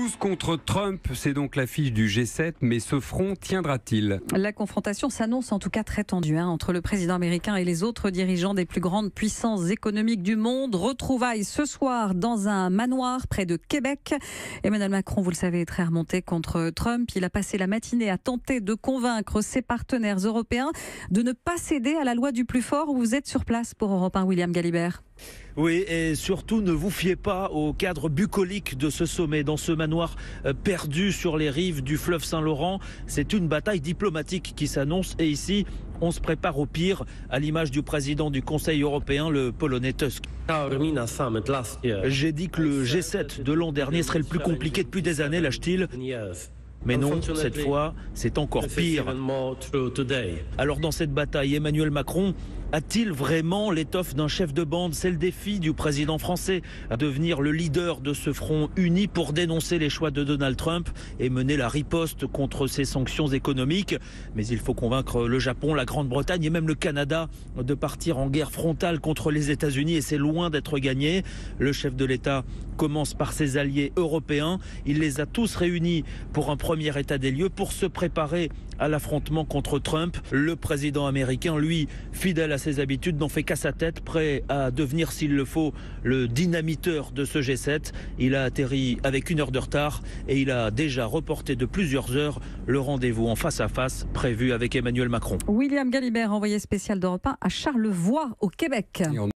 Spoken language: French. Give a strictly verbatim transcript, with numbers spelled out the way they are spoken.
Tous contre Trump, c'est donc l'affiche du G sept, mais ce front tiendra-t-il? La confrontation s'annonce en tout cas très tendue hein, entre le président américain et les autres dirigeants des plus grandes puissances économiques du monde. Retrouvailles ce soir dans un manoir près de Québec. Emmanuel Macron, vous le savez, est très remonté contre Trump. Il a passé la matinée à tenter de convaincre ses partenaires européens de ne pas céder à la loi du plus fort. Vous êtes sur place pour Europe un, William Galibert. Oui, et surtout ne vous fiez pas au cadre bucolique de ce sommet. Dans ce manoir perdu sur les rives du fleuve Saint-Laurent, c'est une bataille diplomatique qui s'annonce. Et ici, on se prépare au pire, à l'image du président du Conseil européen, le Polonais Tusk. J'ai dit que le G sept de l'an dernier serait le plus compliqué depuis des années, lâche-t-il. Mais non, cette fois, c'est encore pire. Alors dans cette bataille, Emmanuel Macron a-t-il vraiment l'étoffe d'un chef de bande? C'est le défi du président français, à devenir le leader de ce front uni pour dénoncer les choix de Donald Trump et mener la riposte contre ses sanctions économiques. Mais il faut convaincre le Japon, la Grande-Bretagne et même le Canada de partir en guerre frontale contre les États-Unis, et c'est loin d'être gagné. Le chef de l'État commence par ses alliés européens. Il les a tous réunis pour un premier état des lieux pour se préparer à l'affrontement contre Trump. Le président américain, lui, fidèle à ses habitudes, n'en fait qu'à sa tête, prêt à devenir, s'il le faut, le dynamiteur de ce G sept. Il a atterri avec une heure de retard et il a déjà reporté de plusieurs heures le rendez-vous en face à face prévu avec Emmanuel Macron. William Galibert, envoyé spécial d'Europe un à Charlevoix, au Québec.